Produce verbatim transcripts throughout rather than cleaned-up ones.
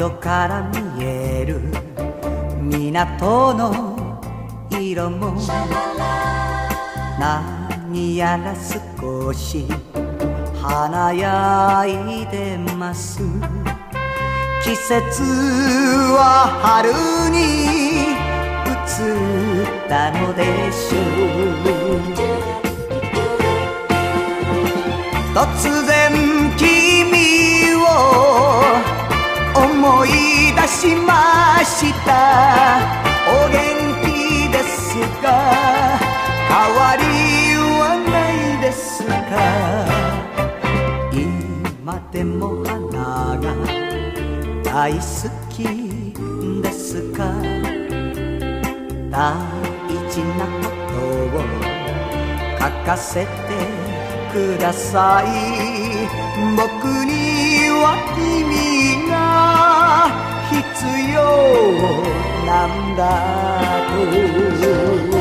窓から見える港の色も何やら少し華やいでます。季節は春に移ったのでしょう。突然君を思い出しました。お元気ですか？変わりはないですか？今でも花が大好きですか？大事なことを書かせてください。僕には君が必要なんだと。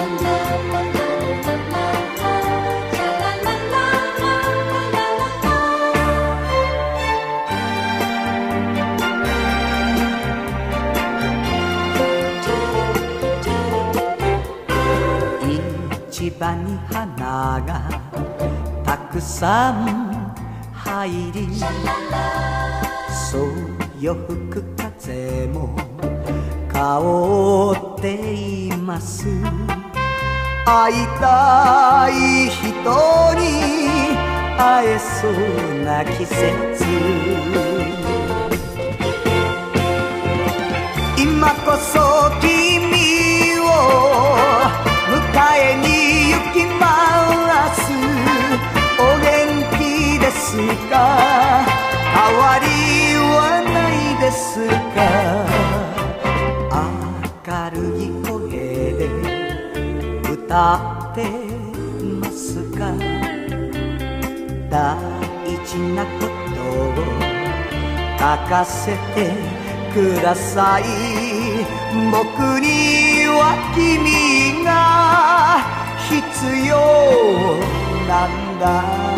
市場に花がたくさん入り、そよ吹く風も香っています。会いたい人に会えそうな季節、今こそ君を迎えに行きます。お元気ですか？変わりはないですか？明るい声で歌ってますか？大事なことを書かせてください。僕には君が必要なんだ。